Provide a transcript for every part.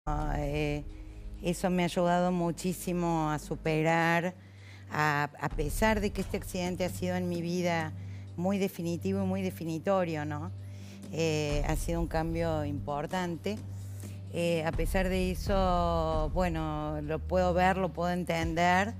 Eh, Eso me ha ayudado muchísimo a superar, a pesar de que este accidente ha sido en mi vida muy definitivo y muy definitorio, ¿no? Ha sido un cambio importante. A pesar de eso, bueno, lo puedo ver, lo puedo entender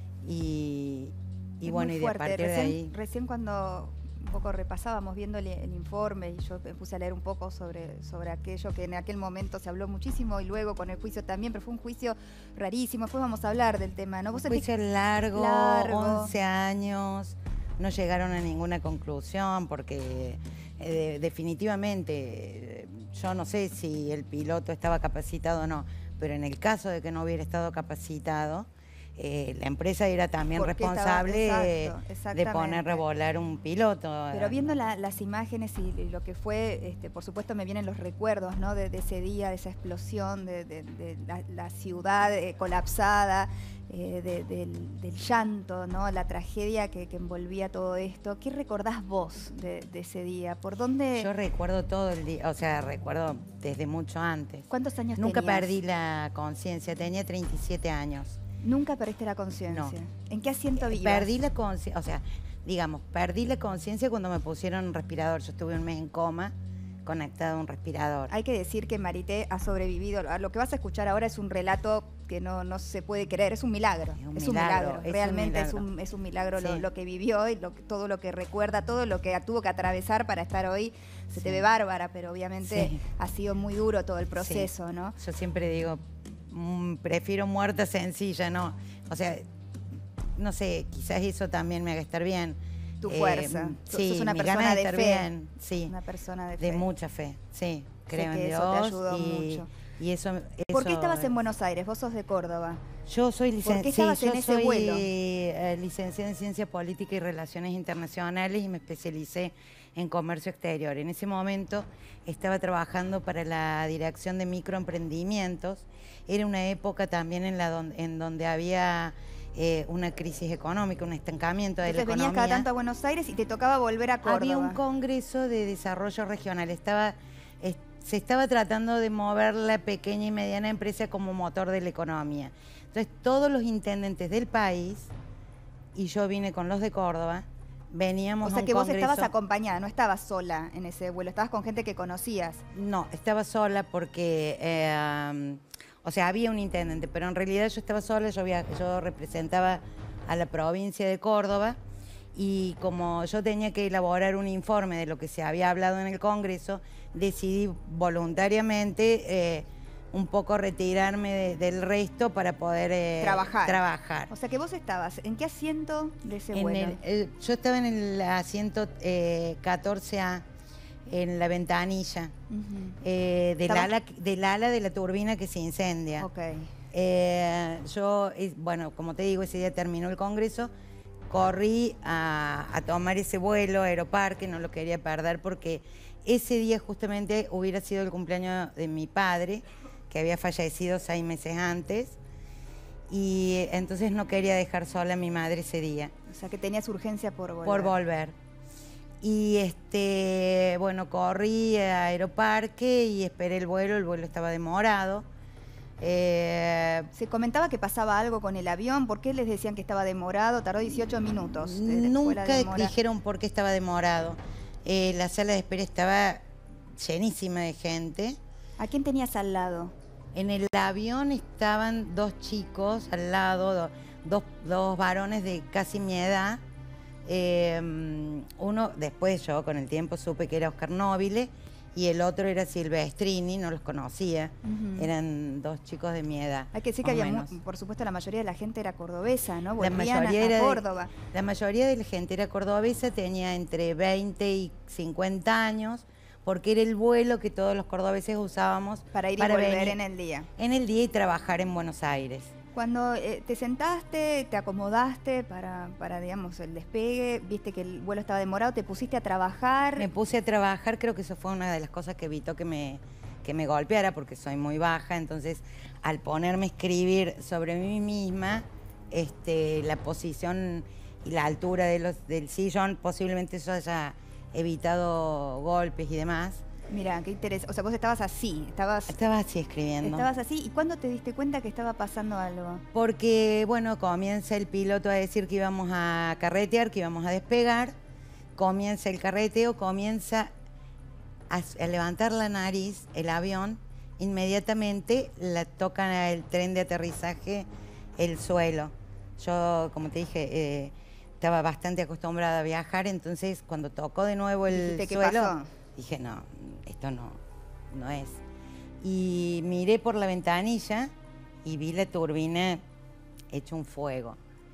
y Es muy bueno, y de a fuerte. partir de ahí... Recién cuando un poco repasábamos viendo el informe y yo me puse a leer un poco sobre aquello que en aquel momento se habló muchísimo y luego con el juicio también, pero fue un juicio rarísimo. Después vamos a hablar del tema, ¿no? Un juicio largo, 11 años, no llegaron a ninguna conclusión porque definitivamente yo no sé si el piloto estaba capacitado o no, pero en el caso de que no hubiera estado capacitado, la empresa era también responsable de poner a volar un piloto. Pero viendo las imágenes y lo que fue, por supuesto me vienen los recuerdos, ¿no? de ese día, de esa explosión, de la ciudad colapsada, del llanto, ¿no? La tragedia que envolvía todo esto. ¿Qué recordás vos de ese día? ¿Por dónde? Yo recuerdo todo el día, o sea, recuerdo desde mucho antes. ¿Cuántos años Nunca tenías? perdí la conciencia, tenía 37 años. ¿Nunca perdiste la conciencia? No. ¿En qué asiento vivas? Perdí la conciencia, o sea, digamos, perdí la conciencia cuando me pusieron un respirador. Yo estuve un mes en coma, conectado a un respirador. Hay que decir que Marité ha sobrevivido. Lo que vas a escuchar ahora es un relato que no se puede creer, es un milagro. Es un milagro. Realmente es un milagro sí. lo que vivió y todo lo que recuerda, todo lo que tuvo que atravesar para estar hoy. Se te ve bárbara, pero obviamente ha sido muy duro todo el proceso, ¿no? Yo siempre digo, prefiero muerta sencilla, ¿no? O sea, no sé, quizás eso también me haga estar bien. Tu fuerza. Sí, sos una mi persona ganas de estar fe. Bien, sí. Una persona de fe. De mucha fe, sí. Creo en Dios. Eso te ayudó mucho. Y eso, ¿Por qué estabas en Buenos Aires? Vos sos de Córdoba. Yo soy licenciada. ¿Por qué estabas en ese vuelo? Licenciada en Ciencia Política y Relaciones Internacionales y me especialicé en comercio exterior. En ese momento estaba trabajando para la Dirección de Microemprendimientos. Era una época también en donde había una crisis económica, un estancamiento de la economía. Venías cada tanto a Buenos Aires y te tocaba volver a Córdoba. Había un congreso de desarrollo regional. Se estaba tratando de mover la pequeña y mediana empresa como motor de la economía. Entonces, todos los intendentes del país, y yo vine con los de Córdoba, veníamos a un congreso. O sea que vos estabas acompañada, no estabas sola en ese vuelo, estabas con gente que conocías. No, estaba sola porque, o sea, había un intendente, pero en realidad yo estaba sola, yo representaba a la provincia de Córdoba, y como yo tenía que elaborar un informe de lo que se había hablado en el Congreso, decidí voluntariamente un poco retirarme del resto para poder trabajar. O sea que vos estabas, ¿en qué asiento de ese vuelo? Yo estaba en el asiento 14A, en la ventanilla, del ala de la turbina que se incendia. Okay. Bueno, como te digo, ese día terminó el Congreso, corrí a tomar ese vuelo a Aeroparque, no lo quería perder porque ese día justamente hubiera sido el cumpleaños de mi padre, que había fallecido 6 meses antes, y entonces no quería dejar sola a mi madre ese día. O sea que tenías urgencia por volver. Por volver. Y bueno, corrí a Aeroparque y esperé el vuelo estaba demorado. Se comentaba que pasaba algo con el avión. ¿Por qué les decían que estaba demorado? Tardó 18 minutos. Nunca dijeron por qué estaba demorado. La sala de espera estaba llenísima de gente. ¿A quién tenías al lado? En el avión estaban 2 chicos al lado, dos varones de casi mi edad. Uno, después yo con el tiempo supe que era Oscar Nobile, y el otro era Silvestrini, no los conocía. Eran 2 chicos de mi edad. Hay que decir que había, por supuesto, la mayoría de la gente era cordobesa, ¿no? Volvían a Córdoba. La mayoría de la gente era cordobesa, tenía entre 20 y 50 años, porque era el vuelo que todos los cordobeses usábamos para ir y volver en el día. En el día y trabajar en Buenos Aires. Cuando te sentaste, te acomodaste para, digamos, el despegue, viste que el vuelo estaba demorado, te pusiste a trabajar. Me puse a trabajar, creo que eso fue una de las cosas que evitó que me golpeara, porque soy muy baja. Entonces, al ponerme a escribir sobre mí misma, la posición y la altura del sillón, posiblemente eso haya evitado golpes y demás. Mira, qué interesante. O sea, vos estabas así, Estaba así escribiendo. Estabas así. ¿Y cuándo te diste cuenta que estaba pasando algo? Porque, bueno, comienza el piloto a decir que íbamos a carretear, que íbamos a despegar. Comienza el carreteo, comienza a levantar la nariz el avión. Inmediatamente la tocan el tren de aterrizaje, el suelo. Yo, como te dije, estaba bastante acostumbrada a viajar, entonces cuando tocó de nuevo el ¿Qué suelo, pasó? dije, no, esto no es. Y miré por la ventanilla y vi la turbina hecho un fuego.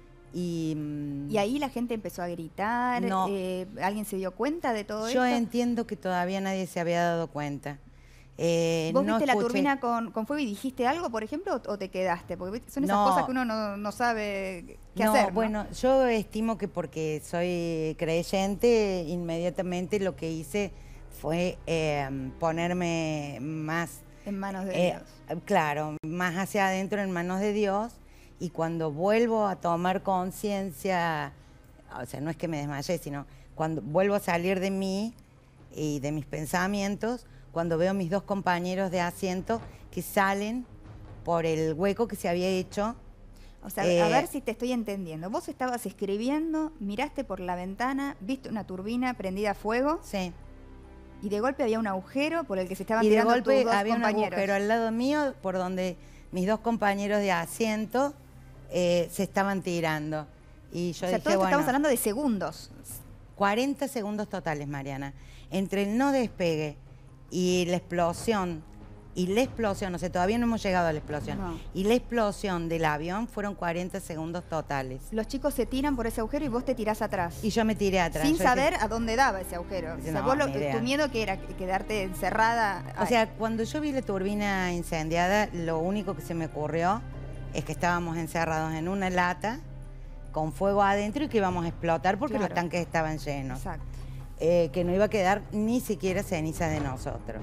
Y ahí la gente empezó a gritar, No. ¿alguien se dio cuenta de todo Yo esto? entiendo que todavía nadie se había dado cuenta. ¿Vos no viste la escuché- turbina con fuego y dijiste algo, por ejemplo, o te quedaste? Porque son esas No. cosas que uno no sabe qué No, hacer, ¿no? bueno, yo estimo que porque soy creyente, inmediatamente lo que hice fue ponerme más, En manos de Dios. claro, más hacia adentro en manos de Dios, y cuando vuelvo a tomar conciencia, o sea, no es que me desmayé, sino cuando vuelvo a salir de mí y de mis pensamientos, cuando veo a mis dos compañeros de asiento que salen por el hueco que se había hecho. O sea, a ver si te estoy entendiendo. Vos estabas escribiendo, miraste por la ventana, viste una turbina prendida a fuego Sí. y de golpe había un agujero por el que se estaban Y de tirando golpe tus dos había un compañeros. agujero al lado mío por donde mis dos compañeros de asiento se estaban tirando. Y yo O sea, dije, todo esto bueno, estamos hablando de segundos. 40 segundos totales, Mariana. Entre el no despegue y la explosión, o sea, todavía no hemos llegado a la explosión, No. y la explosión del avión fueron 40 segundos totales. Los chicos se tiran por ese agujero y vos te tirás atrás. Y yo me tiré atrás. Sin Yo saber dije, a dónde daba ese agujero. O sea, No, vos ni idea. tu miedo que era quedarte encerrada. O sea, cuando yo vi la turbina incendiada, lo único que se me ocurrió es que estábamos encerrados en una lata con fuego adentro y que íbamos a explotar porque Claro. los tanques estaban llenos. Exacto. Que no iba a quedar ni siquiera ceniza de nosotros.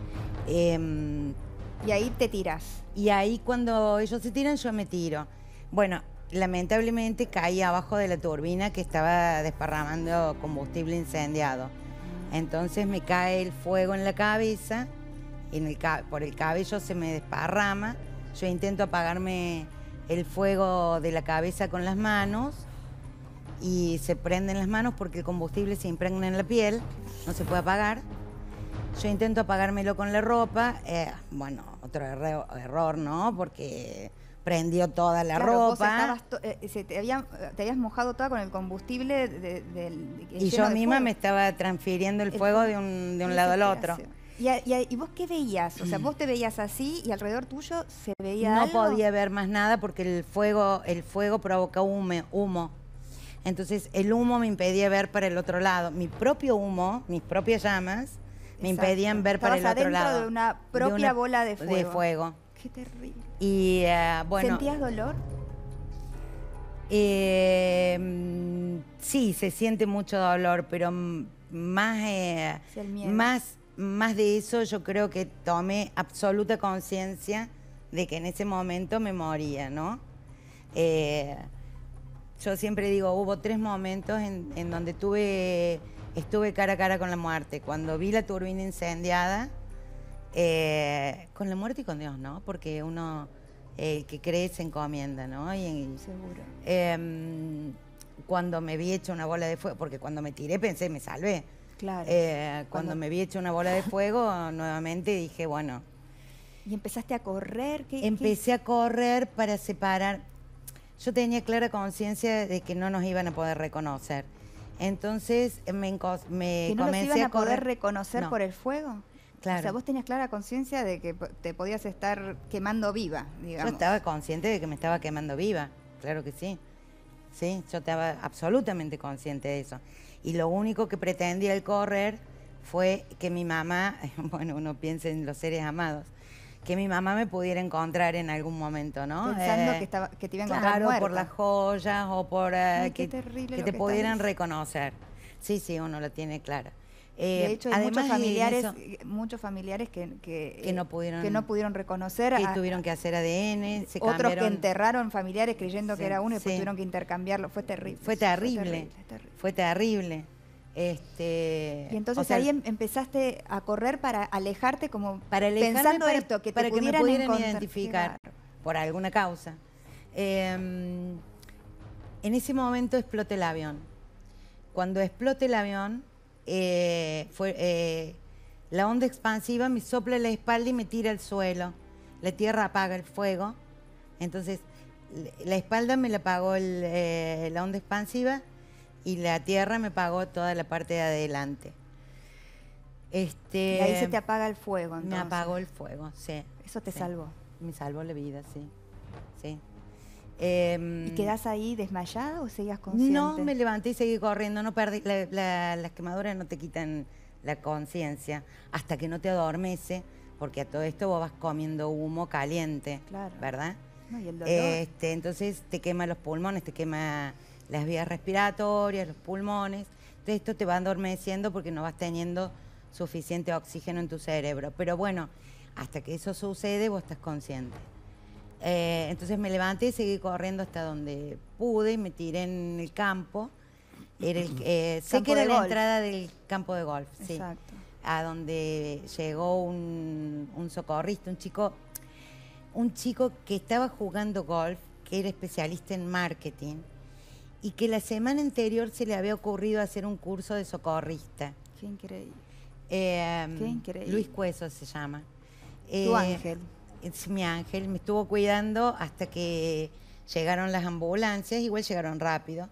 Y ahí te tiras. Y ahí cuando ellos se tiran, yo me tiro. Bueno, lamentablemente caí abajo de la turbina que estaba desparramando combustible incendiado. Entonces me cae el fuego en la cabeza, por el cabello se me desparrama. Yo intento apagarme el fuego de la cabeza con las manos y se prenden las manos porque el combustible se impregna en la piel, no se puede apagar. Yo intento apagármelo con la ropa, bueno, otro error, ¿no? Porque prendió toda la Claro, vos ropa. te habías mojado toda con el combustible Y yo misma me estaba transfiriendo el fuego de un lado al otro. ¿Y vos qué veías? O sea, vos te veías así y alrededor tuyo se veía No algo. podía ver más nada porque el fuego provoca humo. Entonces el humo me impedía ver para el otro lado. Mi propio humo, mis propias llamas, me Exacto. impedían ver para el Estabas otro adentro lado. de una propia bola de fuego. Qué terrible. Y bueno. ¿Sentías dolor? Sí, se siente mucho dolor, pero más, Sí, el miedo. más de eso yo creo que tomé absoluta conciencia de que en ese momento me moría, ¿no? Yo siempre digo, hubo 3 momentos en donde estuve cara a cara con la muerte. Cuando vi la turbina incendiada, con la muerte y con Dios, ¿no? Porque uno, el que cree se encomienda, ¿no? Seguro. Cuando me vi hecho una bola de fuego, porque cuando me tiré pensé, me salvé. Claro. Cuando me vi hecho una bola de fuego, nuevamente dije, bueno. ¿Y empezaste a correr? Empecé a correr para separar. Yo tenía clara conciencia de que no nos iban a poder reconocer. Entonces ¿Que no los comencé iban a a correr. poder reconocer No. por el fuego? Claro. O sea, vos tenías clara conciencia de que te podías estar quemando viva, digamos. Yo estaba consciente de que me estaba quemando viva, claro que sí. Sí, yo estaba absolutamente consciente de eso. Y lo único que pretendía al correr fue que mi mamá, bueno, uno piensa en los seres amados, que mi mamá me pudiera encontrar en algún momento, ¿no? Pensando que te iba a encontrar claro, muerta. por las joyas o por Ay, qué que terrible te lo que estás pudieran diciendo. reconocer. Sí, sí, uno lo tiene claro. De hecho, hay además muchos familiares que no pudieron- que no pudieron reconocer. que tuvieron que hacer ADN, se otros que cambiaron. enterraron familiares creyendo Sí, que era uno y después sí. tuvieron que intercambiarlo. Fue terrible. Fue terrible. terrible. Fue terrible. Y entonces o sea, ahí empezaste a correr para alejarte, como para alejarme, pensando esto, que para te que me pudieran pudieran encontrar. identificar por alguna causa. En ese momento explota el avión. Cuando explota el avión, la onda expansiva me sopla la espalda y me tira al suelo. La tierra apaga el fuego. Entonces, la espalda me la apagó la onda expansiva y la tierra me apagó toda la parte de adelante. Y ahí se te apaga el fuego, entonces. Me apagó el fuego, sí. Eso te sí. salvó. Me salvó la vida, sí. Sí. ¿Y quedás ahí desmayada o seguías consciente? No, me levanté y seguí corriendo. No perdí, las quemaduras no te quitan la conciencia hasta que no te adormece, porque a todo esto vos vas comiendo humo caliente, claro, ¿verdad? No, y el dolor. Entonces te quema los pulmones, te quema las vías respiratorias, los pulmones. Entonces esto te va adormeciendo porque no vas teniendo suficiente oxígeno en tu cerebro. Pero bueno, hasta que eso sucede vos estás consciente. Entonces me levanté y seguí corriendo hasta donde pude y me tiré en el campo. Era sé que era la entrada del campo de golf, sí. Exacto. A donde llegó un socorrista, un chico que estaba jugando golf, que era especialista en marketing, y que la semana anterior se le había ocurrido hacer un curso de socorrista. Qué increíble. Qué increíble. Luis Cueso se llama. Tu ángel. Es mi ángel, me estuvo cuidando hasta que llegaron las ambulancias, igual llegaron rápido.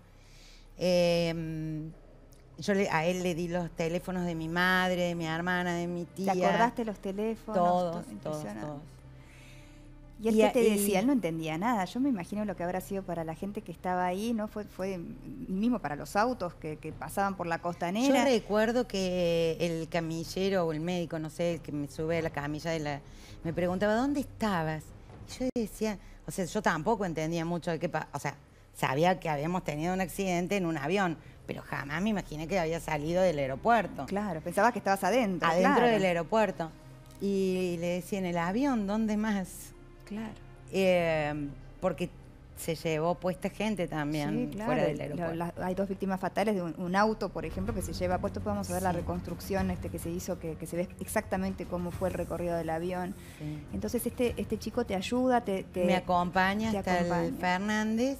Yo a él le di los teléfonos de mi madre, de mi hermana, de mi tía. ¿Te acordaste los teléfonos? Todos. ¿Y él qué te decía? Él no entendía nada. Yo me imagino lo que habrá sido para la gente que estaba ahí, ¿no? Fue mismo para los autos que pasaban por la costanera. Yo recuerdo que el camillero o el médico, no sé, el que me sube a la camilla me preguntaba, ¿dónde estabas? Y yo decía, o sea, yo tampoco entendía mucho de qué pasaba. O sea, sabía que habíamos tenido un accidente en un avión, pero jamás me imaginé que había salido del aeropuerto. Claro, pensabas que estabas adentro. Adentro claro. del aeropuerto. Y le decía, ¿en el avión? ¿Dónde más? Claro. Porque se llevó puesta gente también, sí, claro, fuera del aeropuerto. Hay 2 víctimas fatales de un auto, por ejemplo, que se lleva puesto. Podemos ver la reconstrucción que se hizo, que se ve exactamente cómo fue el recorrido del avión. Sí. Entonces este chico te ayuda, me acompaña hasta el Fernández.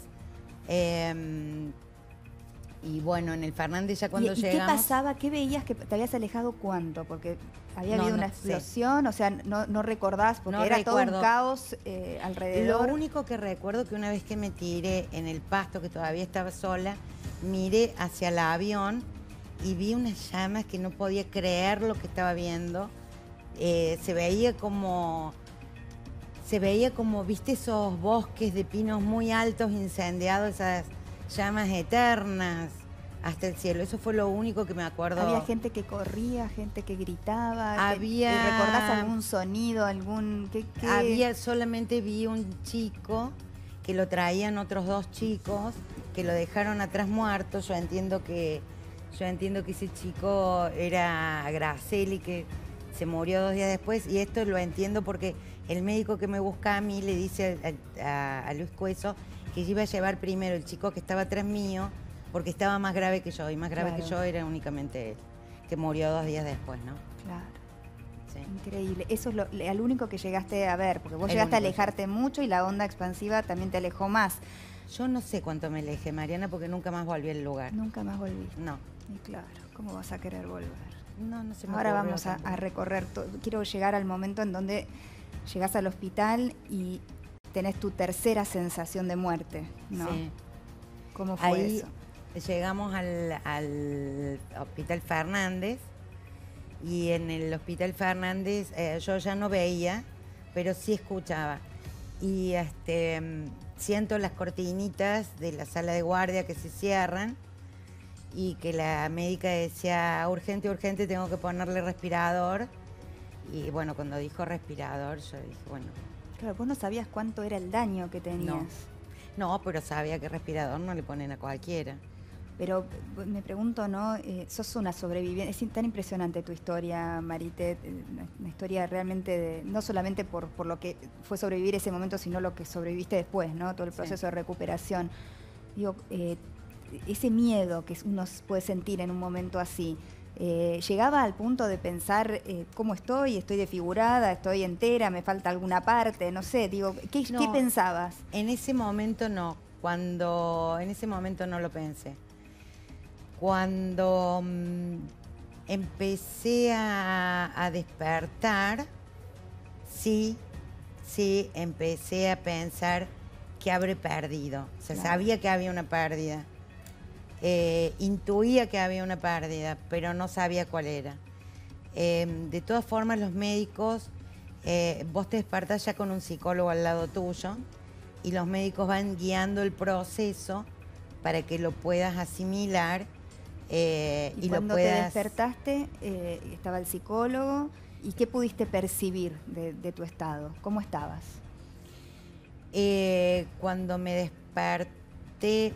Y bueno, en el Fernández ya cuando llegamos... ¿Qué pasaba? ¿Qué veías? ¿Que te habías alejado cuánto? Porque había habido una explosión, o sea, no recordás, porque era todo un caos alrededor. Lo único que recuerdo que una vez que me tiré en el pasto, que todavía estaba sola, miré hacia el avión y vi unas llamas que no podía creer lo que estaba viendo. Se veía como, viste, esos bosques de pinos muy altos incendiados, esas llamas eternas hasta el cielo. Eso fue lo único que me acuerdo. Había gente que corría, gente que gritaba. Había... ¿Recordás algún sonido, Solamente vi un chico que lo traían otros 2 chicos que lo dejaron atrás muerto. Yo entiendo que ese chico era Graceli, que se murió 2 días después, y esto lo entiendo porque el médico que me busca a mí le dice a Luis Cueso que yo iba a llevar primero el chico que estaba atrás mío, porque estaba más grave que yo, y más grave que yo era únicamente él, que murió 2 días después, ¿no? Claro. Sí. Increíble. Eso es al único que llegaste a ver, porque vos llegaste a alejarte mucho y la onda expansiva también te alejó más. Yo no sé cuánto me alejé, Mariana, porque nunca más volví al lugar. ¿Nunca más volví? No. Y claro, ¿cómo vas a querer volver? No se me Ahora vamos a recorrer todo. Quiero llegar al momento en donde llegás al hospital y tenés tu tercera sensación de muerte, ¿no? Sí. ¿Cómo fue eso? Llegamos al Hospital Fernández, y en el Hospital Fernández yo ya no veía, pero sí escuchaba. Y siento las cortinitas de la sala de guardia que se cierran, y que la médica decía, urgente, urgente, tengo que ponerle respirador. Y bueno, cuando dijo respirador, yo dije, bueno... Claro, vos no sabías cuánto era el daño que tenías. No, pero sabía que respirador no le ponen a cualquiera. Pero me pregunto, ¿no? Sos una sobreviviente. Es tan impresionante tu historia, Marité. Una historia realmente, no solamente por lo que fue sobrevivir ese momento, sino lo que sobreviviste después, ¿no? Todo el proceso de recuperación. Digo, ese miedo que uno puede sentir en un momento así, ¿llegaba al punto de pensar cómo estoy? ¿Estoy desfigurada? ¿Estoy entera? ¿Me falta alguna parte? No sé, digo, ¿qué pensabas? En ese momento no. En ese momento no lo pensé. Cuando empecé a despertar, sí, empecé a pensar que habré perdido. O sea, claro. Sabía que había una pérdida. Intuía que había una pérdida, pero no sabía cuál era. De todas formas, los médicos, vos te despertás ya con un psicólogo al lado tuyo y los médicos van guiando el proceso para que lo puedas asimilar y cuando lo puedas... te despertaste, estaba el psicólogo. ¿Y qué pudiste percibir de tu estado? ¿Cómo estabas? Cuando me desperté,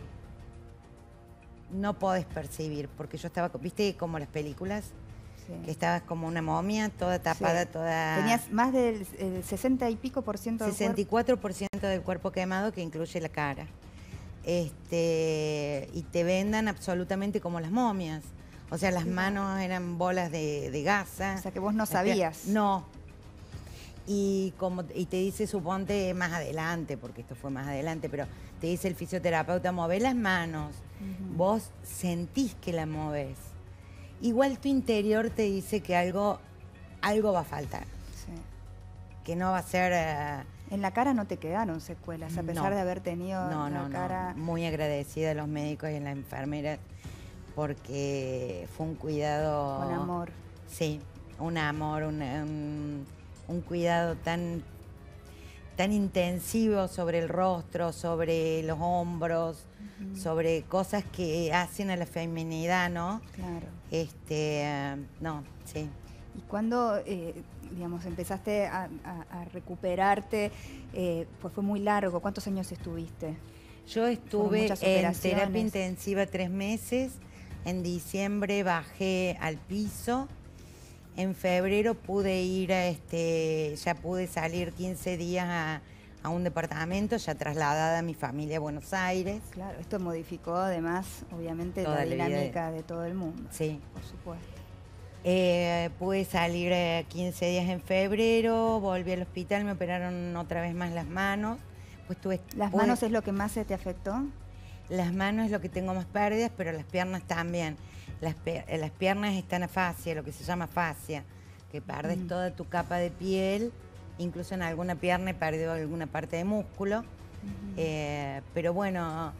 no podés percibir, porque yo estaba, ¿viste como las películas? Sí. Que estabas como una momia, toda tapada, sí. Toda... Tenías más del 60 y pico por ciento del 64% del cuerpo quemado, que incluye la cara. Y te vendan absolutamente como las momias. O sea, las manos eran bolas de gasa. O sea, que vos no sabías. No. Y te dice, suponte, más adelante, porque esto fue más adelante, pero te dice el fisioterapeuta, mueve las manos. Vos sentís que la moves. Igual tu interior te dice que algo va a faltar. Sí. Que no va a ser... En la cara no te quedaron secuelas, a pesar de haber tenido la cara... No. Muy agradecida a los médicos y a las enfermeras, porque fue un cuidado... Con amor. Sí, un amor, un cuidado tan intensivo sobre el rostro, sobre los hombros, sobre cosas que hacen a la feminidad, ¿no? Claro. No, sí. Y cuando, digamos, empezaste a recuperarte, pues fue muy largo. ¿Cuántos años estuviste? Yo estuve en terapia intensiva 3 meses. En diciembre bajé al piso. En febrero pude ir ya pude salir 15 días a un departamento, ya trasladada a mi familia a Buenos Aires. Claro, esto modificó además, obviamente, la dinámica de todo el mundo. Sí. Por supuesto. Pude salir 15 días en febrero, volví al hospital, me operaron otra vez más las manos. Pues ¿Las manos es lo que más se te afectó? Las manos es lo que tengo más pérdidas, pero las piernas también. Las piernas están a fascia, lo que se llama fascia, que perdes toda tu capa de piel, incluso en alguna pierna he perdido alguna parte de músculo. Pero bueno,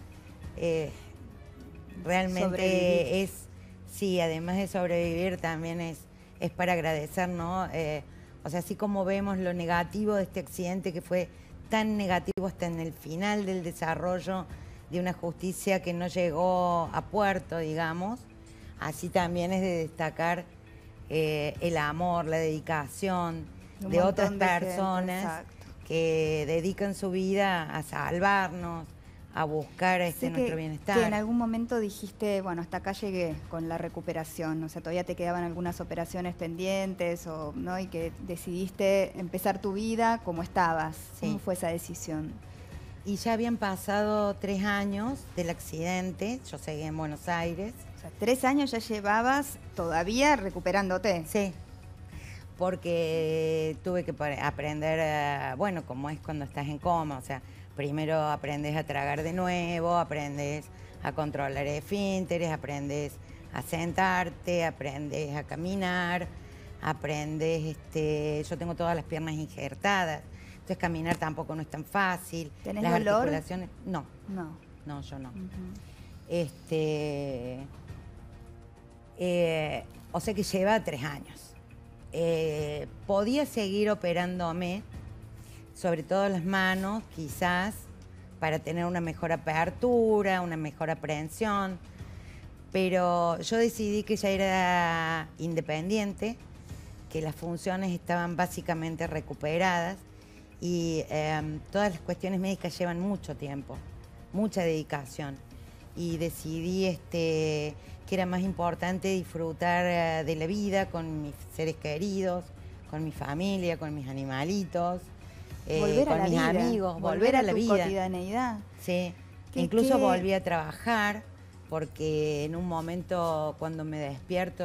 realmente sí, además de sobrevivir también es para agradecer, ¿no? O sea, así como vemos lo negativo de este accidente, que fue tan negativo hasta en el final del desarrollo de una justicia que no llegó a puerto, digamos, así también es de destacar el amor, la dedicación de otras personas que dedican su vida a salvarnos, a buscar nuestro bienestar. Que en algún momento dijiste, bueno, hasta acá llegué con la recuperación, o sea, todavía te quedaban algunas operaciones pendientes, ¿no? Y que decidiste empezar tu vida como estabas. Sí. ¿Cómo fue esa decisión? Y ya habían pasado 3 años del accidente, yo seguí en Buenos Aires. O sea, 3 años ya llevabas todavía recuperándote. Sí, porque tuve que aprender, bueno, como es cuando estás en coma, o sea, primero aprendes a tragar de nuevo, aprendes a controlar esfínteres, aprendes a sentarte, aprendes a caminar, aprendes, yo tengo todas las piernas injertadas. Entonces caminar tampoco no es tan fácil. ¿Tenés dolor? Articulaciones, no. No, yo no. O sea que lleva 3 años. Podía seguir operándome, sobre todo las manos, quizás, para tener una mejor apertura, una mejor aprehensión, pero yo decidí que ya era independiente, que las funciones estaban básicamente recuperadas, y todas las cuestiones médicas llevan mucho tiempo, mucha dedicación, y decidí que era más importante disfrutar de la vida con mis seres queridos, con mi familia, con mis animalitos, con mis amigos, volver a la vida. Cotidianeidad. Sí, incluso volví a trabajar, porque en un momento cuando me despierto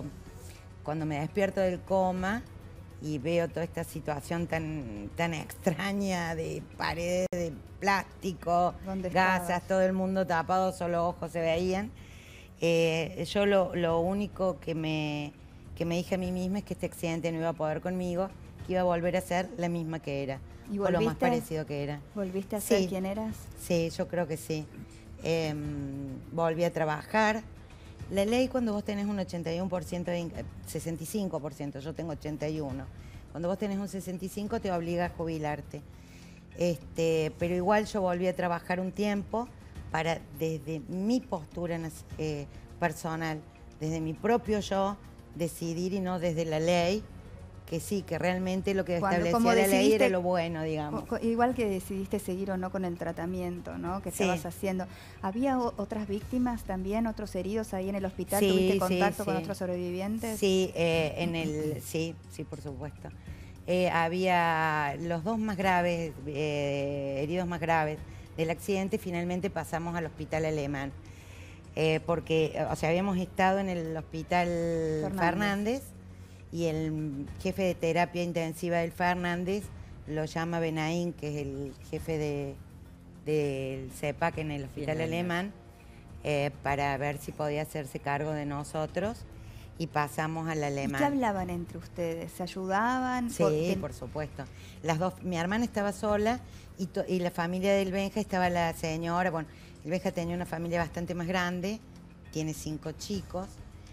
del coma y veo toda esta situación tan extraña de paredes de plástico, gasas, todo el mundo tapado, solo ojos se veían, yo lo único que me dije a mí misma es que este accidente no iba a poder conmigo, que iba a volver a ser la misma que era, o lo más parecido que era. ¿Volviste a ser quien eras? Sí, yo creo que sí. Volví a trabajar. La ley, cuando vos tenés un 81%, 65%, yo tengo 81%, cuando vos tenés un 65% te obliga a jubilarte. Pero igual yo volví a trabajar un tiempo para, desde mi postura personal, desde mi propio yo, decidir y no desde la ley, que sí, que realmente lo que establecía la ley era lo bueno, digamos. Igual que decidiste seguir o no con el tratamiento, ¿no? Que estabas haciendo. ¿Había otras víctimas también, otros heridos ahí en el hospital? ¿Tuviste contacto con otros sobrevivientes? Sí, sí, por supuesto. Había los dos más graves, heridos más graves del accidente, finalmente pasamos al hospital alemán. Porque, o sea, habíamos estado en el hospital Fernández y el jefe de terapia intensiva del Fernández lo llama Benaín, que es el jefe del CEPAC en el hospital alemán, para ver si podía hacerse cargo de nosotros, y pasamos al alemán. ¿Y qué hablaban entre ustedes? ¿Se ayudaban? Sí, por supuesto. Las dos, mi hermana estaba sola y la familia del Benja estaba la señora. Bueno, el Benja tenía una familia bastante más grande, tiene 5 chicos,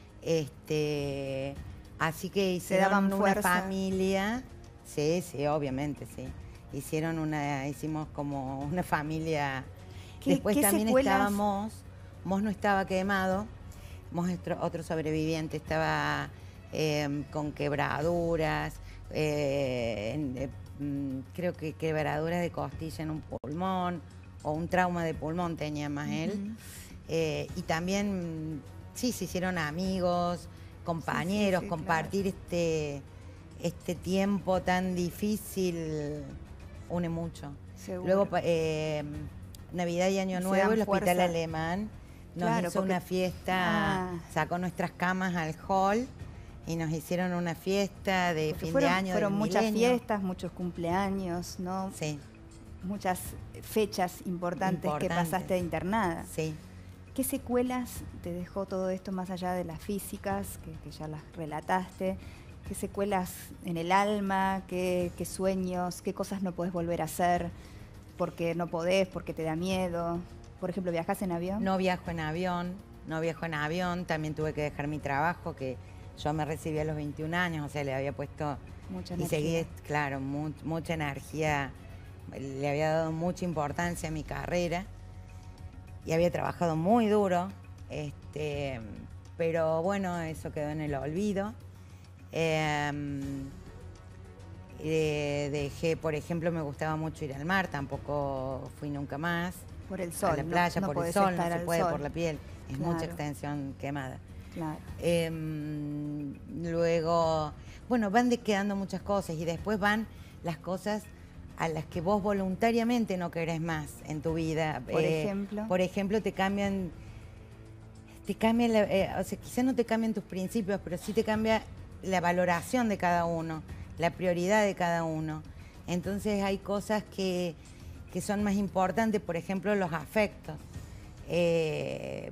así que hicieron una familia. Sí, obviamente, sí. Hicimos como una familia. Después también estábamos, Mos no estaba quemado, Mos otro sobreviviente estaba con quebraduras, creo que quebraduras de costilla en un pulmón, o un trauma de pulmón tenía más él. Y también, sí, se hicieron amigos, compañeros, compartir este tiempo tan difícil une mucho. Seguro. Luego, Navidad y Año Nuevo, el hospital alemán nos hizo una fiesta, sacó nuestras camas al hall y nos hicieron una fiesta de fin de año. Fueron muchas fiestas, muchos cumpleaños, ¿no? Sí. Muchas fechas importantes que pasaste internada. Sí. ¿Qué secuelas te dejó todo esto más allá de las físicas, que ya las relataste? ¿Qué secuelas en el alma? ¿Qué sueños? ¿Qué cosas no podés volver a hacer porque no podés, porque te da miedo? Por ejemplo, ¿viajás en avión? No viajo en avión. También tuve que dejar mi trabajo, que yo me recibí a los 21 años, o sea, le había puesto... Mucha energía. Y seguí, claro, mucha energía. Le había dado mucha importancia a mi carrera y había trabajado muy duro, pero bueno, eso quedó en el olvido. Dejé, por ejemplo, me gustaba mucho ir al mar, tampoco fui nunca más. Por el sol. A la playa, por el sol, no se puede, por la piel, es mucha extensión quemada. Claro. Luego, bueno, van quedando muchas cosas y después van las cosas a las que vos voluntariamente no querés más en tu vida. Por ejemplo. Por ejemplo, te cambian o sea, quizás no te cambian tus principios, pero sí te cambia la valoración de cada uno, la prioridad de cada uno. Entonces hay cosas que son más importantes, por ejemplo, los afectos. Es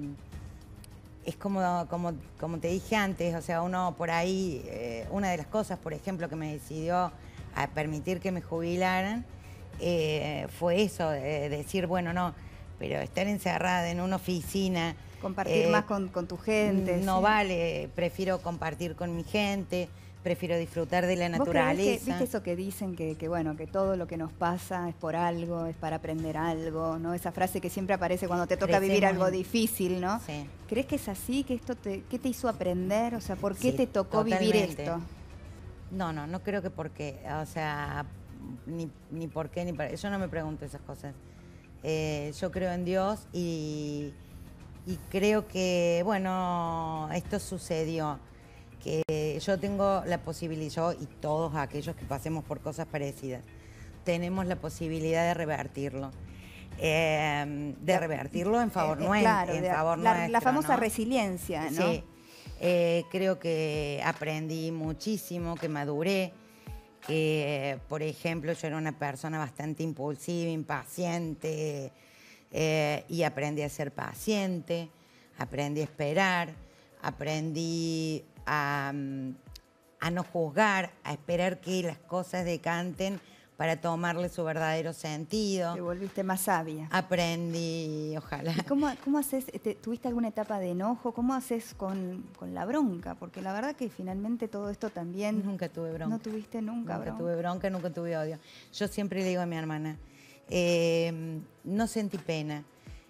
como te dije antes, o sea, uno por ahí, una de las cosas, por ejemplo, que me decidió a permitir que me jubilaran, fue eso, de decir, bueno, no, pero estar encerrada en una oficina... Compartir más con tu gente. No vale, prefiero compartir con mi gente, prefiero disfrutar de la naturaleza. ¿Viste eso que dicen que bueno, que todo lo que nos pasa es por algo, es para aprender algo, ¿no? Esa frase que siempre aparece cuando te toca vivir algo difícil, ¿no? Sí. ¿Crees que es así? ¿Que esto qué te hizo aprender? O sea, ¿por qué te tocó totalmente vivir esto? No creo que porque, o sea, ni por qué, ni para... Yo no me pregunto esas cosas. Yo creo en Dios y creo que, bueno, esto sucedió. Que yo tengo la posibilidad, yo y todos aquellos que pasemos por cosas parecidas, tenemos la posibilidad de revertirlo. de revertirlo en favor nuestro. Claro, en favor nuestro, la famosa ¿no? resiliencia, ¿no? Sí, creo que aprendí muchísimo, que maduré, que, por ejemplo, yo era una persona bastante impulsiva, impaciente, y aprendí a ser paciente, aprendí a esperar, aprendí a no juzgar, a esperar que las cosas decanten para tomarle su verdadero sentido. Te volviste más sabia. Aprendí, ojalá. ¿Y cómo haces? ¿Tuviste alguna etapa de enojo? ¿Cómo haces con la bronca? Porque la verdad que finalmente todo esto también... Nunca tuve bronca. ¿No tuviste nunca bronca? Nunca tuve bronca, nunca tuve odio. Yo siempre le digo a mi hermana, no sentí pena,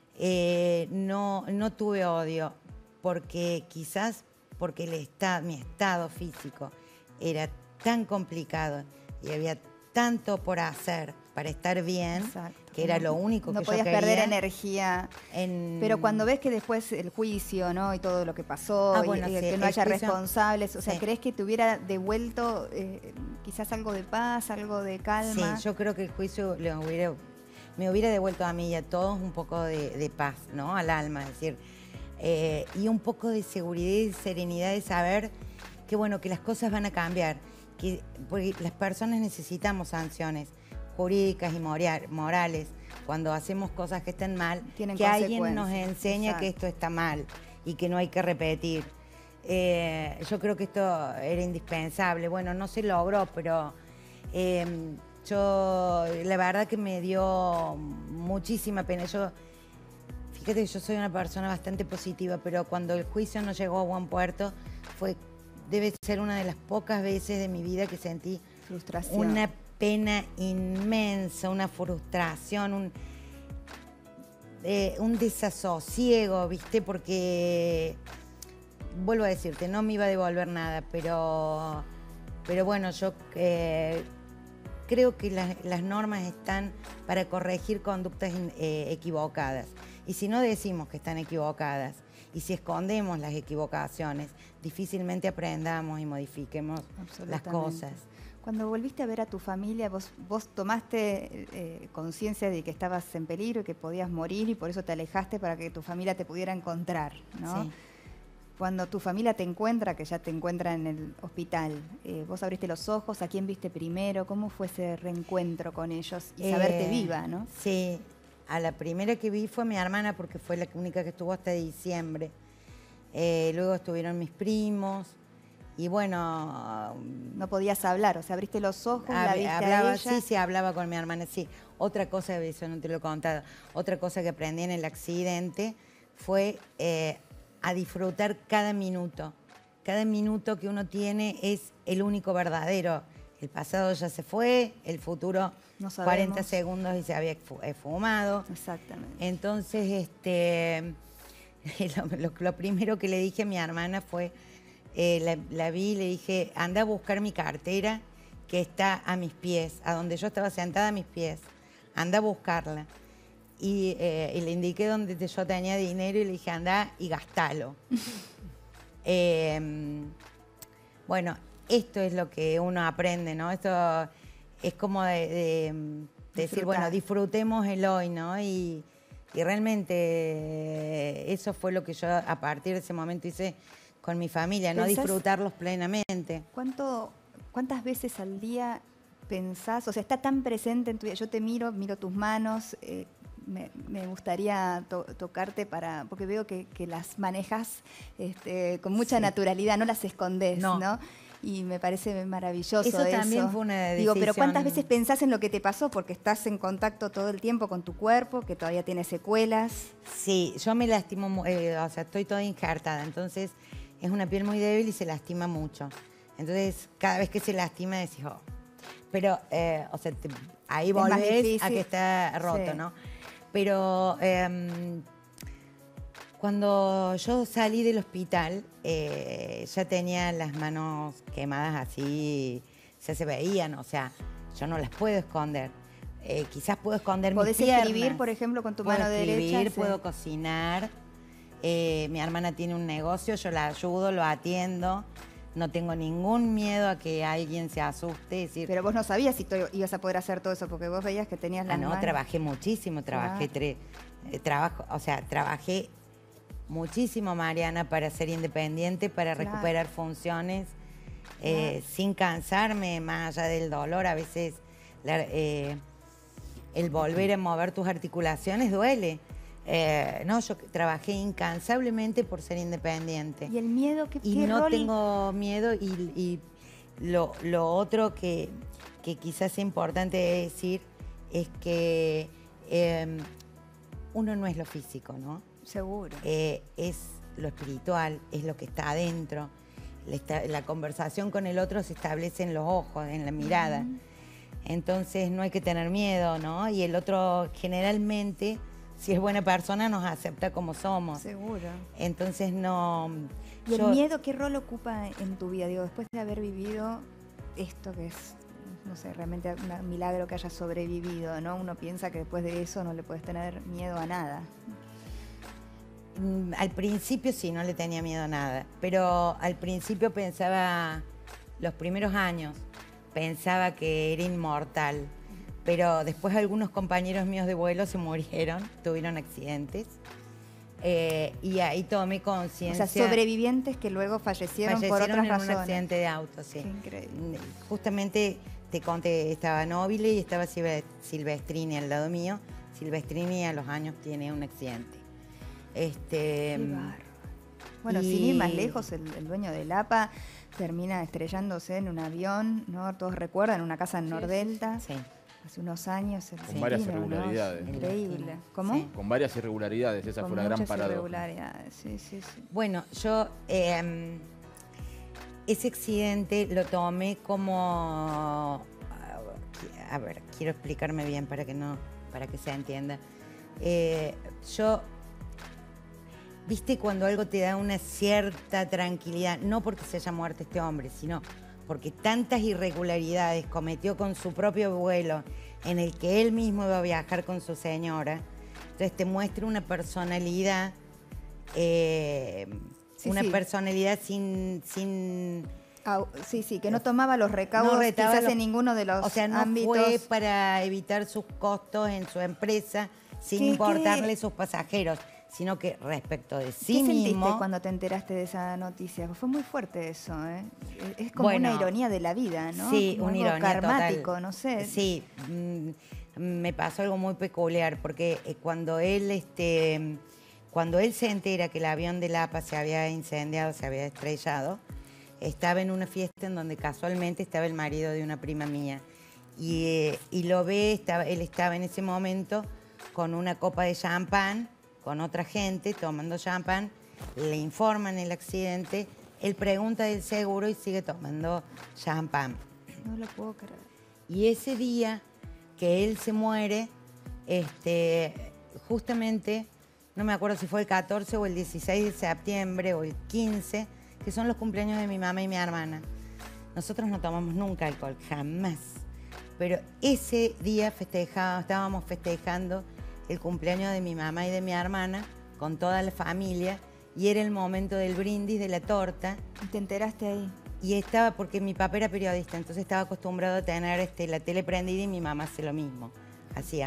no tuve odio, porque quizás porque mi estado físico era tan complicado y había tanto por hacer para estar bien, exacto, que era lo único que yo quería. No podías perder energía. Pero cuando ves que después el juicio, ¿no? Y todo lo que pasó, bueno, sí, que no haya responsables, o sea, ¿crees que te hubiera devuelto quizás algo de paz, algo de calma? Sí, yo creo que el juicio me hubiera devuelto a mí y a todos un poco de paz, ¿no? Al alma, es decir, y un poco de seguridad y serenidad de saber que, bueno, que las cosas van a cambiar, porque las personas necesitamos sanciones jurídicas y morales cuando hacemos cosas que están mal, que alguien nos enseña, exacto, que esto está mal y que no hay que repetir. Yo creo que esto era indispensable. Bueno, no se logró, pero yo la verdad que me dio muchísima pena. Fíjate que yo soy una persona bastante positiva, pero cuando el juicio no llegó a buen puerto, debe ser una de las pocas veces de mi vida que sentí frustración, una pena inmensa, una frustración, un desasosiego, ¿viste? Porque, vuelvo a decirte, no me iba a devolver nada, pero bueno, yo creo que las normas están para corregir conductas equivocadas. Y si no decimos que están equivocadas, y si escondemos las equivocaciones, difícilmente aprendamos y modifiquemos las cosas. Cuando volviste a ver a tu familia, vos tomaste conciencia de que estabas en peligro y que podías morir y por eso te alejaste para que tu familia te pudiera encontrar, ¿no? Sí. Cuando tu familia te encuentra, que ya te encuentra en el hospital, vos abriste los ojos, ¿a quién viste primero? ¿Cómo fue ese reencuentro con ellos y saberte viva, no? Sí, a la primera que vi fue mi hermana porque fue la única que estuvo hasta diciembre. Luego estuvieron mis primos y bueno... No podías hablar, o sea, abriste los ojos, la viste a ella. Sí, hablaba con mi hermana, sí. Otra cosa, eso no te lo he contado, otra cosa que aprendí en el accidente fue a disfrutar cada minuto. Cada minuto que uno tiene es el único verdadero. El pasado ya se fue, el futuro no 40 segundos y se había fumado. Exactamente. Entonces, lo primero que le dije a mi hermana fue, la vi y le dije, anda a buscar mi cartera que está a mis pies, a donde yo estaba sentada a mis pies. Anda a buscarla. Y le indiqué donde yo tenía dinero y le dije, anda y gastalo. Bueno, esto es lo que uno aprende, ¿no? Esto es como de decir, bueno, disfrutemos el hoy, ¿no? Y realmente eso fue lo que yo a partir de ese momento hice con mi familia, ¿no? Disfrutarlos plenamente. ¿Cuántas veces al día pensás? O sea, está tan presente en tu vida. Yo te miro tus manos. Me gustaría tocarte porque veo que las manejas con mucha naturalidad, no las escondés, ¿no? Y me parece maravilloso eso. También fue una decisión. Digo, pero ¿cuántas veces pensás en lo que te pasó? Porque estás en contacto todo el tiempo con tu cuerpo, que todavía tiene secuelas. Sí, yo me lastimo, o sea, estoy toda injertada, entonces es una piel muy débil y se lastima mucho. Entonces, cada vez que se lastima decís, oh. Pero, o sea, ahí volvés a que está roto, sí, ¿no? Pero cuando yo salí del hospital, ya tenía las manos quemadas así, ya se veían, o sea, yo no las puedo esconder. Quizás puedo esconder mis piernas. ¿Podés escribir, por ejemplo, con tu mano derecha? Puedo cocinar. Mi hermana tiene un negocio, yo la ayudo, lo atiendo. no tengo ningún miedo a que alguien se asuste. Decir, pero vos no sabías si ibas a poder hacer todo eso, porque vos veías que tenías las manos. Trabajé muchísimo, trabajé trabajé muchísimo, Mariana, para ser independiente, para recuperar funciones, sin cansarme, más allá del dolor. A veces el volver a mover tus articulaciones duele. Yo trabajé incansablemente por ser independiente. ¿Y el miedo? Y no tengo miedo. Y lo otro que quizás es importante decir es que uno no es lo físico, ¿no? Seguro. Es lo espiritual, es lo que está adentro. La conversación con el otro se establece en los ojos, en la mirada. Entonces no hay que tener miedo, ¿no? Y el otro generalmente, si es buena persona, nos acepta como somos. Seguro. Entonces no... ¿Y el miedo qué rol ocupa en tu vida? Digo, después de haber vivido esto que es, no sé, realmente un milagro que hayas sobrevivido, ¿no? Uno piensa que después de eso no le puedes tener miedo a nada. Al principio sí, no le tenía miedo a nada, pero al principio pensaba, los primeros años, pensaba que era inmortal, pero después algunos compañeros míos de vuelo se murieron, tuvieron accidentes, y ahí tomé conciencia. O sea, sobrevivientes que luego fallecieron por otras razones. En un accidente de auto, sí. Qué increíble. Justamente te conté, estaba Nobile y estaba Silvestrini al lado mío. Silvestrini a los años tiene un accidente. Qué bárbaro. Bueno, sin ir más lejos, el dueño del APA termina estrellándose en un avión, ¿no? Todos recuerdan, una casa en Nordelta. Sí. Hace unos años. Con varias irregularidades. ¿No? Increíble. ¿Cómo? Sí. Con varias irregularidades, esa fue la gran paradoja. Irregularidades, sí. Bueno, yo ese accidente lo tomé como... A ver, quiero explicarme bien para que se entienda. ¿Viste cuando algo te da una cierta tranquilidad? No porque se haya muerto este hombre, sino porque tantas irregularidades cometió con su propio vuelo, en el que él mismo iba a viajar con su señora. Entonces te muestra una personalidad, personalidad sin que no tomaba los recaudos quizás en ninguno de los ámbitos. Fue para evitar sus costos en su empresa, sin importarle sus pasajeros, sino que respecto de sí mismo... ¿Qué sentiste cuando te enteraste de esa noticia? Fue muy fuerte eso, ¿eh? Es como una ironía de la vida, ¿no? Sí, como una algo ironía karmático, total. No sé. Sí, me pasó algo muy peculiar, porque cuando él se entera que el avión del APA se había incendiado, se había estrellado, estaba en una fiesta en donde casualmente estaba el marido de una prima mía. Y lo ve, él estaba en ese momento con una copa de champán, con otra gente tomando champán, le informan el accidente, él pregunta del seguro y sigue tomando champán. No lo puedo creer. Y ese día que él se muere, justamente, no me acuerdo si fue el 14 o el 16 de septiembre o el 15, que son los cumpleaños de mi mamá y mi hermana. Nosotros no tomamos nunca alcohol, jamás. Pero ese día estábamos festejando el cumpleaños de mi mamá y de mi hermana con toda la familia, y era el momento del brindis, de la torta. ¿Y te enteraste ahí? Y estaba, porque mi papá era periodista, entonces estaba acostumbrado a tener la tele prendida, y mi mamá hace lo mismo, hacía.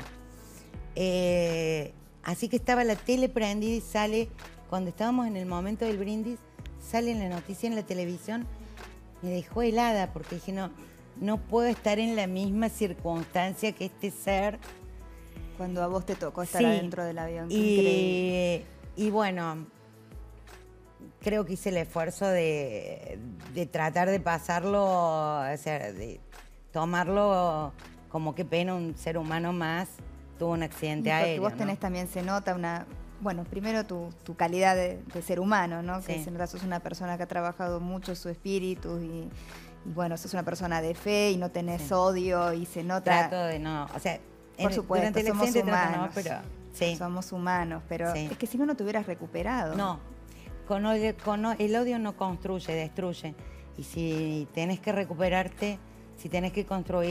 Así que estaba la tele prendida y sale, cuando estábamos en el momento del brindis, sale en la noticia en la televisión, me dejó helada, porque dije, no puedo estar en la misma circunstancia que este ser. Cuando a vos te tocó estar adentro del avión. Increíble. Y bueno, creo que hice el esfuerzo de tratar de pasarlo, o sea, de tomarlo como qué pena, un ser humano más tuvo un accidente aéreo. Porque vos tenés también, se nota primero tu calidad de ser humano, ¿no? Sí. Que se nota, sos una persona que ha trabajado mucho su espíritu y bueno, sos una persona de fe y no tenés odio, y se nota... Trato de no, o sea... Por supuesto, somos humanos. Pero, sí. Somos humanos, pero es que si no te hubieras recuperado. No, el odio no construye, destruye. Y si tenés que recuperarte, si tenés que construir,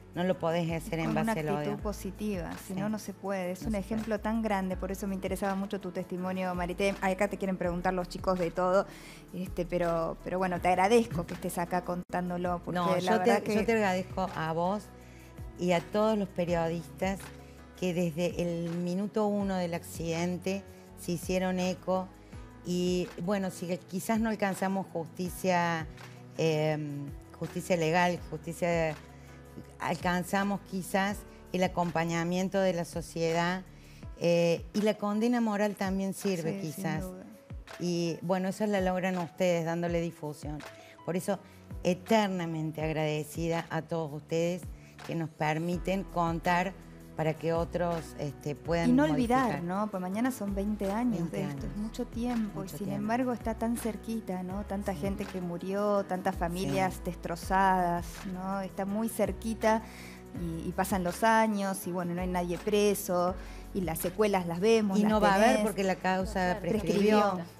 no lo podés hacer en base al odio. Con una odio. actitud positiva, si Sí. no, no se puede. Es No un se ejemplo tan grande, por eso me interesaba mucho tu testimonio, Marité. Acá te quieren preguntar los chicos de todo, pero bueno, te agradezco que estés acá contándolo, porque No, la verdad que... yo te agradezco a vos y a todos los periodistas que desde el minuto 1 del accidente se hicieron eco y bueno, si quizás no alcanzamos justicia, justicia legal, alcanzamos quizás el acompañamiento de la sociedad y la condena moral también sirve, Sí, quizás. sin duda. Y bueno, eso la logran ustedes dándole difusión. Por eso, eternamente agradecida a todos ustedes que nos permiten contar para que otros puedan Y no modificar. olvidar, ¿no? Pues mañana son 20 años 20 de esto, años. es mucho tiempo. Mucho Y sin tiempo. embargo está tan cerquita, ¿no? Tanta gente que murió, tantas familias destrozadas, ¿no? Está muy cerquita y pasan los años y bueno, no hay nadie preso y las secuelas las vemos. Y las no va a haber tenés. porque la causa Prescribió. prescribió.